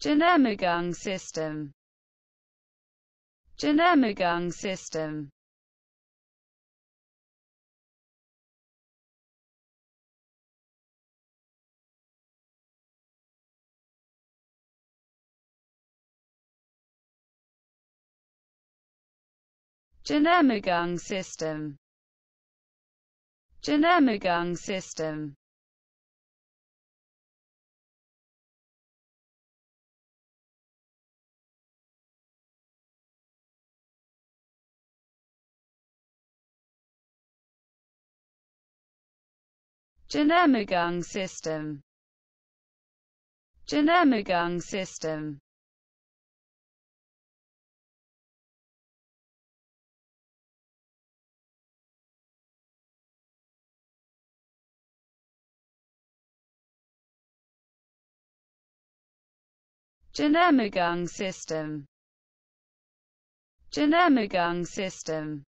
Genemegung system. Genemegung system. Genemegung system. Genemegung system. Genemegung system. Genemegung system. Genemegung system. Genemegung system.